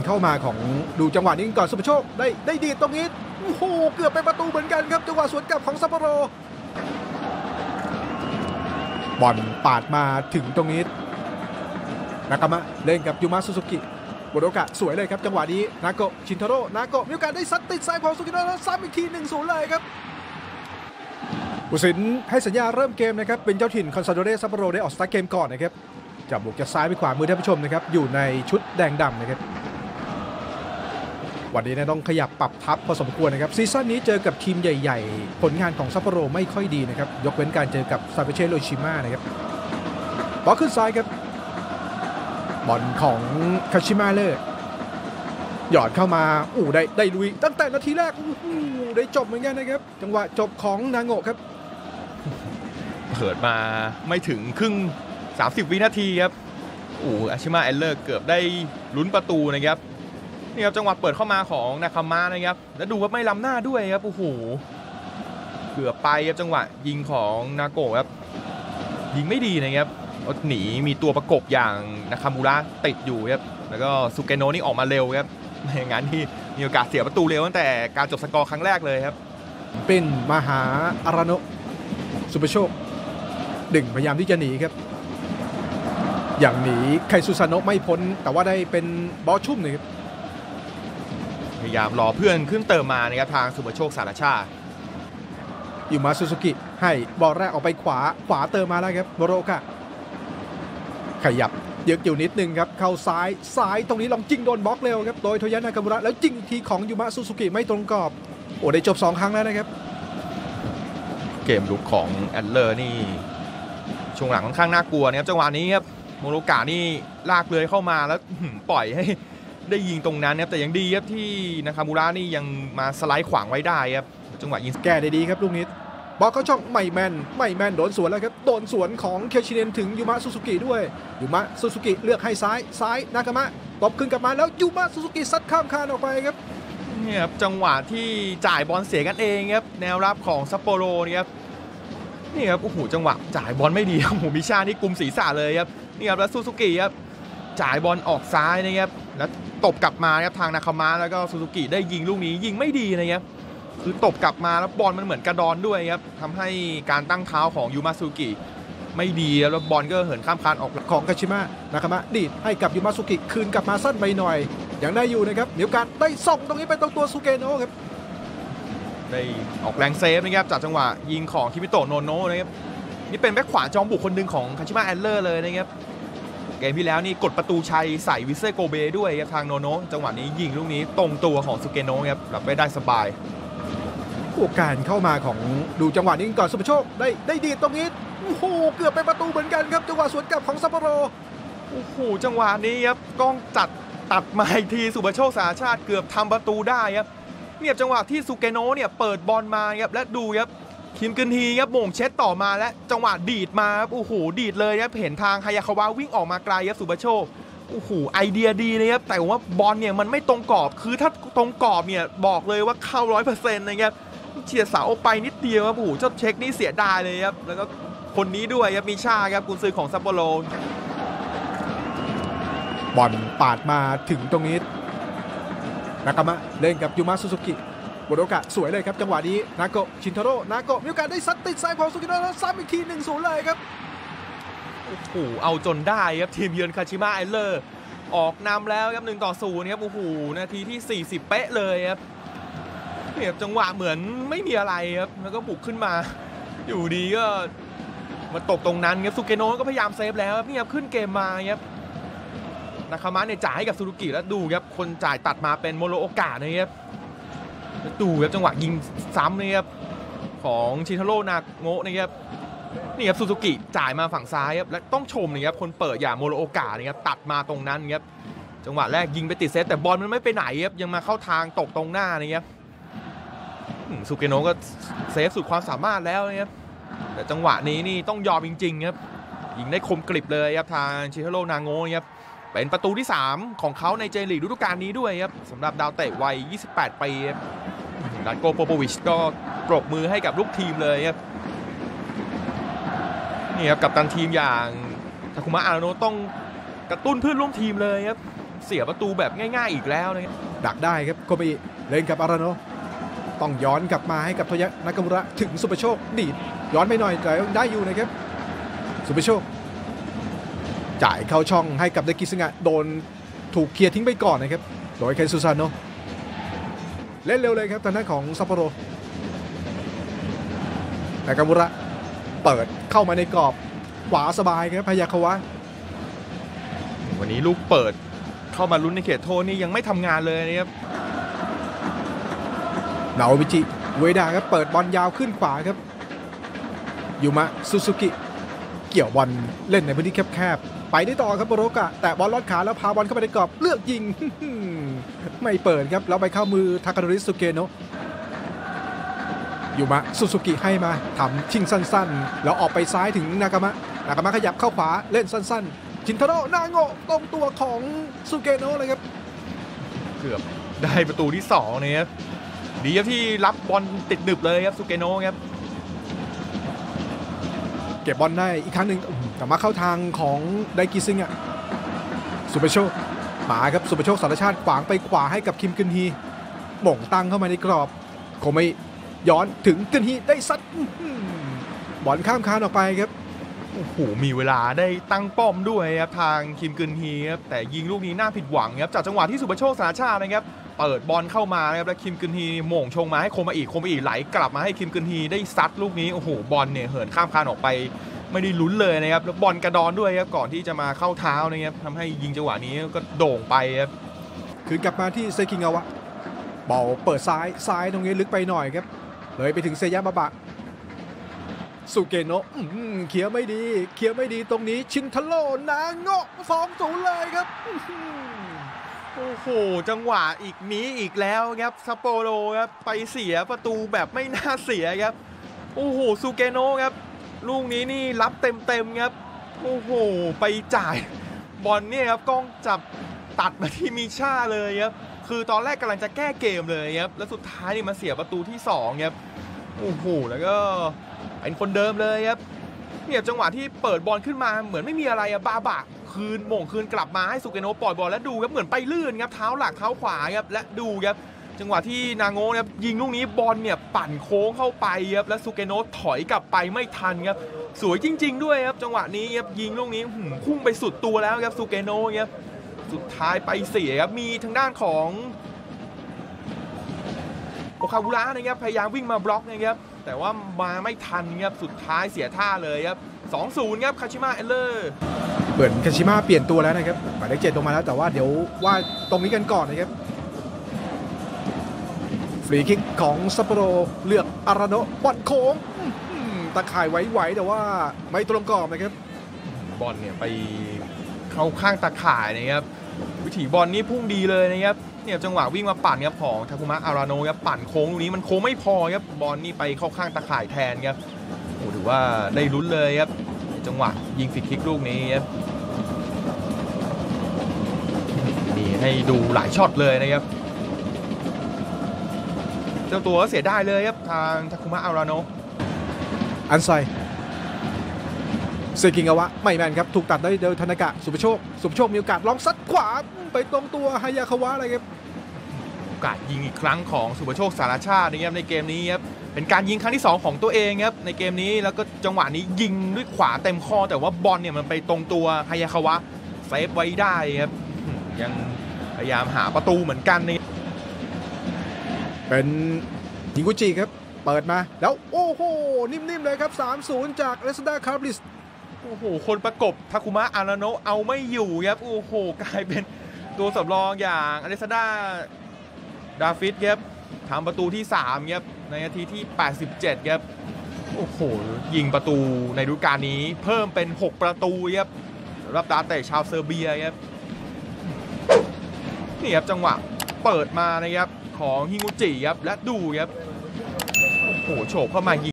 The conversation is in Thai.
เข้ามาของดูจังหวะนี้ก่อนสุภโชคได้ดีตรงนี้โอ้โหเกือบเป็นประตูเหมือนกันครับจังหวะสวนกลับของซัปโปโรบอลปาดมาถึงตรงนี้นากามะเล่นกับยูมะซูซูกิบโดกะสวยเลยครับจังหวะนี้นาโกะชินทาโร่นาโกะมีโอกาสได้ซัดติดซ้ายของซูกิโนะแล้วซ้ำอีกที 1-0 เลยครับผู้สินให้สัญญาเริ่มเกมนะครับเป็นเจ้าถิ่นคอนซาโดเรซัปโปโรได้ออกสตาร์ทเกมก่อนนะครับจับบุกจากซ้ายไปขวามือท่านผู้ชมนะครับอยู่ในชุดแดงดำนะครับวันนี้ต้องขยับปรับทัพพอสมควรนะครับซีซั่นนี้เจอกับทีมใหญ่ๆผลงานของซัปโปโรไม่ค่อยดีนะครับยกเว้นการเจอกับซาเปเช่โรชิมานะครับบอลขึ้นซ้ายครับบอลของคาชิมาเลอร์หยอดเข้ามาได้ลุยตั้งแต่นาทีแรกได้จบเหมือนกันนะครับจังหวะจบของนางโงะครับเปิดมาไม่ถึงครึ่ง30 วินาทีครับอาชิมาเอลเลอร์เกือบได้ลุ้นประตูนะครับนี่ครับจังหวะเปิดเข้ามาของนาคามะนะครับแล้วดูว่าไม่ล้ำหน้าด้วยครับโอ้โหเกือบไปครับจังหวะยิงของนาโกะครับยิงไม่ดีนะครับหนีมีตัวประกบอย่างนาคามูระติดอยู่ครับแล้วก็ซูเกโนะนี่ออกมาเร็วครับไม่อย่างนั้นที่มีโอกาสเสียประตูเร็วตั้งแต่การจบสกอร์ครั้งแรกเลยครับเป็นมหาอาราโนะสุภโชคดึงพยายามที่จะหนีครับอย่างหนีไคซุซาโนะไม่พ้นแต่ว่าได้เป็นบอลชุ่มนะครับพยายามรอเพื่อนขึ้นเติมมานะครับทางสุภโชคสารชายูมะซูซูกิให้บอลแรกออกไปขวาเติมมาแล้วครับโมโรกะขยับเยอะอยู่นิดนึงครับเข้าซ้ายตรงนี้ลองจิ้งโดนบล็อกเร็วครับโดยโทยะนากามุระแล้วจิ้งทีของยูมะซูซูกิไม่ตรงกรอบได้จบ2 ครั้งแล้วนะครับเกมลุกของแอดเลอร์นี่ช่วงหลังค่อนข้างน่ากลัวนะครับจังหวะนี้ครับโมโรกะนี่ลากเลยเข้ามาแล้วปล่อยให้ได้ยิงตรงนั้นครับแต่ยังดีครับที่นาคามูระนี่ยังมาสไลด์ขวางไว้ได้ครับจังหวะยิงแก้ได้ดีครับลูกนี้บอลเขาช่องไม่แมนโดนสวนแล้วครับโดนสวนของเคชิเนนถึงยูมะซูซูกิด้วยยูมะซูซูกิเลือกให้ซ้ายนากามะตบขึ้นกลับมาแล้วยูมะซูซูกิซัดข้ามคานออกไปครับเนี่ยครับจังหวะที่จ่ายบอลเสียกันเองครับแนวรับของซัปโปโรนี่ครับนี่ครับโอ้โหจังหวะจ่ายบอลไม่ดีโอ้โหมิชานี่กุมศีรษะเลยครับนี่ครับแล้วซูซูกิครับจ่ายบอลออกซ้ายนะครับแล้วตบกลับมาครับทางนาคามะแล้วก็ซูซูกิได้ยิงลูกนี้ยิงไม่ดีนะครับคือตบกลับมาแล้วบอลมันเหมือนกระดอนด้วยครับทำให้การตั้งเท้าของยูมะซูกิไม่ดีแล้วบอลก็เหินข้ามคานออกของคาชิมะนากามะดีดให้กับยูมะซูกิคืนกลับมาสั้นไปหน่อยยังได้อยู่นะครับมีโอกาสได้ส่งตรงนี้ไปตรงตัวซูเกโนะครับได้ออกแรงเซฟนะครับจากจังหวะยิงของคิมิโตะโนโนะนะครับนี่เป็นแบ็คขวาจอมบุกคนหนึ่งของคาชิมะแอดเลอร์เลยนะครับเกมที่แล้วนี่กดประตูชัยใส่วิเซโกเบด้วยครับทางโนโนะจังหวะนี้ยิงลูกนี้ตรงตัวของซูเกโนะครับรับไปได้สบายโอกาสเข้ามาของดูจังหวะนี้ก่อนสุภโชคได้ดีตรงนี้โอ้โหเกือบเป็นประตูเหมือนกันครับจังหวะสวนกลับของซัปโปโรโอ้โหจังหวะนี้ครับกล้องตัดมาอีกทีสุภโชคสารชาติเกือบทำประตูได้ครับเนี่ยจังหวะที่ซูเกโนะเนี่ยเปิดบอลมาครับและดูครับคิมกึนฮีครับโมงเช็ดต่อมาและจังหวะดีดมาครับโอ้โหดีดเลยครับเห็นทางฮายาคาวะวิ่งออกมาไกลครับสุภโชคโอ้โหไอเดียดีเลยครับแต่ว่าบอลเนี่ยมันไม่ตรงกรอบคือถ้าตรงกรอบเนี่ยบอกเลยว่าเข้า 100% นะครับเฉียดเสาไปนิดเดียวครับโอ้โหเจ้าเช็คนี่เสียดายเลยครับแล้วก็คนนี้ด้วยครับมิชาครับกุนซือของซัปโปโรบอลปาดมาถึงตรงนี้นากามะเล่นกับยูมะซูซูกิบโดกะสวยเลยครับจังหวะนี้นาโกะชินทาโร่นาโกะมีโอกาสได้ซัดติดซ้ายของซูกิโนะแล้วซ้ำอีกที 1-0 เลยครับโอ้โหเอาจนได้ครับทีมเยือนคาชิมะเอลเลอร์ออกนำแล้วครับ1-0ครับโอ้โหนาทีที่40เป๊ะเลยครับเนี่ยจังหวะเหมือนไม่มีอะไรครับแล้วก็บุกขึ้นมาอยู่ดีก็มาตกตรงนั้นครับซูเกโนะก็พยายามเซฟแล้วครับนี่ครับขึ้นเกมมาครับนาคามะเนี่ยจ่ายให้กับซูรุกิแล้วดูครับคนจ่ายตัดมาเป็นโมโรโอกะนะครับดูครับจังหวะยิงซ้ำนะครับของชิทาโร่นาโงะนะครับนี่ครับซูซูกิจ่ายมาฝั่งซ้ายครับและต้องชมนะครับคนเปิดอย่างโมโรโอกะนะครับตัดมาตรงนั้นครับจังหวะแรกยิงไปติดเซฟแต่บอลมันไม่ไปไหนครับยังมาเข้าทางตกตรงหน้านะครับซูเกโนะก็เซฟสุดความสามารถแล้วนะครับแต่จังหวะนี้นี่ต้องยอมจริงๆครับยิงได้คมกริบเลยครับทางชิทาโร่นาโงะครับเป็นประตูที่3ของเขาในเจลีกฤดูกาลนี้ด้วยครับสำหรับดาวเตะวัย28 ปีดันโกโปโปวิชก็ปรบมือให้กับลูกทีมเลยครับนี่ครับกัปตันทีมอย่างทาคุมะอาราโนะต้องกระตุ้นเพื่อนร่วมทีมเลยครับเสียประตูแบบง่ายๆอีกแล้วนะครับดักได้ครับโคเบอิเล่นกับอารานโนต้องย้อนกลับมาให้กับโทยะนากามุระถึงสุปโชคดีดย้อนไปหน่อยแต่ได้อยู่นะครับสุปโชคจ่ายเข้าช่องให้กับเดกิซึงะโดนถูกเคลียร์ทิ้งไปก่อนนะครับโดยเคนซูซานโนเล่นเร็วเลยครับทางด้านของซัปโปโรนากามุระเปิดเข้ามาในกรอบขวาสบายครับพยาคาวะวันนี้ลูกเปิดเข้ามาลุ้นในเขตโทษนี่ยังไม่ทำงานเลยนะครับนาโอมิจิเวดาครับเปิดบอลยาวขึ้นขวาครับยูมะซูซูกิเกี่ยวบอลเล่นในพื้นที่แคบๆไปได้ต่อครับโบโรกะแต่บอลลอดขาแล้วพาบอลเข้าไปในกรอบเลือกยิง ไม่เปิดครับแล้วไปเข้ามือทาคาโดริสุเกโนะยูมะซูซูกิให้มาทำชิงสั้นๆแล้วออกไปซ้ายถึงนากามะขยับเข้าขวาเล่นสั้นๆชินทาโร่นาโงะตรงตัวของสุเกโนะเลยครับเกือบได้ประตูที่2นะครับดีครับที่รับบอลติดดึบเลยครับสุเกโนะครับเก็บบอลได้อีกครั้งหนึ่งกลับมาเข้าทางของไดกิซึงะสุปโชคมาครับสุปโชคสารชาติขวางไปขวาให้กับคิมกึนฮีหม่งตั้งเข้ามาในกรอบโคไม่ย้อนถึงกึนฮีได้ซัดบอลข้ามคานออกไปครับโอ้โหมีเวลาได้ตั้งป้อมด้วยครับทางคิมกึนฮีครับแต่ยิงลูกนี้น่าผิดหวังครับจากจังหวะที่สุปโชคสารชาตินะครับเปิดบอลเข้ามานะครับแล้วคิมกึนฮีโหม่งชงมาให้โคมาอีไหลกลับมาให้คิมกึนฮีได้ซัดลูกนี้โอ้โหบอลเนี่ยเหินข้ามคานออกไปไม่ได้ลุ้นเลยนะครับแล้วบอลกระดอนด้วยครับก่อนที่จะมาเข้าเท้านะครับทำให้ยิงจังหวะนี้ก็โด่งไปครับคืนกลับมาที่เซคิงาวะบอลเปิดซ้ายตรงนี้ลึกไปหน่อยครับเลยไปถึงเซยะบะบะสุเกโนะเคลียร์ไม่ดีตรงนี้ชินทาโร่นาโงะ2-0เลยครับโอ้โหจังหวะอีกแล้วครับซัปโปโรครับไปเสียประตูแบบไม่น่าเสียครับโอ้โหสุเกโนะครับลูกนี้นี่รับเต็มครับโอ้โหไปจ่ายบอลเนี่ยครับกล้องจับตัดมาที่มิช่าเลยครับคือตอนแรกกำลังจะแก้เกมเลยครับแล้วสุดท้ายนี่มาเสียประตูที่2ครับโอ้โหแล้วก็เป็นคนเดิมเลยครับเนี่ยจังหวะที่เปิดบอลขึ้นมาเหมือนไม่มีอะไรอะบาบะคืนโมงคืนกลับมาให้สุเกโนะปล่อยบอลแล้วดูครับเหมือนไปลื่นครับเท้าหลักเท้าขวาครับและดูครับจังหวะที่นาโงะครับยิงลูกนี้บอลเนี่ยปั่นโค้งเข้าไปครับและสุเกโนะถอยกลับไปไม่ทันครับสวยจริงๆด้วยครับจังหวะนี้ครับยิงลูกนี้พุ่งไปสุดตัวแล้วครับสุเกโนะครับสุดท้ายไปเสียครับมีทางด้านของโอคาบุระนะครับพยายามวิ่งมาบล็อกนะครับแต่ว่ามาไม่ทันครับสุดท้ายเสียท่าเลยครับ 2-0 ครับคาชิมะเอลเลอร์เหมือนคาชิมะเปลี่ยนตัวแล้วนะครับหมายเลข7ลงมาแล้วแต่ว่าเดี๋ยวว่าตรงนี้กันก่อนนะครับฟรีคิกของซัปโปโรเลือกอาราโนะบอลโค้งตะข่ายไหวๆแต่ว่าไม่ตรงกรอบนะครับบอลเนี่ยไปเข้าข้างตะข่ายนะครับวิถีบอลนี่พุ่งดีเลยนะครับเนี่ยจังหวะวิ่งมาปั่นครับของทาคุมะอาราโนะครับปั่นโค้งลูกนี้มันโค้งไม่พอครับบอลนี่ไปเข้าข้างตะข่ายแทนครับโอ้ถือว่าได้ลุ้นเลยครับจังหวะยิงฟรีคิกลูกนี้ครับมีให้ดูหลายช็อตเลยนะครับเจ้าตัวเสียได้เลยครับทางทาคุมะอาราโนอันไซเซกิงาวะไม่แม่นครับถูกตัดได้โดยธนากะสุภโชคมีโอกาสลองซัดขวาไปตรงตัวฮายาคาวะอะไรครับโอกาสยิงอีกครั้งของสุภโชคสารชาตินะครับในเกมนี้ครับเป็นการยิงครั้งที่2ของตัวเองครับในเกมนี้แล้วก็จังหวะนี้ยิงด้วยขวาเต็มข้อแต่ว่าบอลเนี่ยมันไปตรงตัวฮายาคาวะเซฟไว้ได้ครับยังพยายามหาประตูเหมือนกันนี่เป็นฮิกุจิครับเปิดมาแล้วโอ้โหนิ่มๆเลยครับ 3-0 จากเรสดาคาร์บลิสโอ้โหคนประกบทาคุมะอาราโนะเอาไม่อยู่ครับโอ้โหกลายเป็นตัวสำรองอย่างอเลซาดาดาฟิดครับทำประตูที่3ครับในนาทีที่87ครับโอ้โหยิงประตูในฤดูกาลนี้เพิ่มเป็น6ประตูครับสำหรับดาวเตะชาวเซอร์เบียครับนี่ครับจังหวะเปิดมานะครับของฮิงุจิครับและดูครับโอ้โหโฉบเข้ามายิง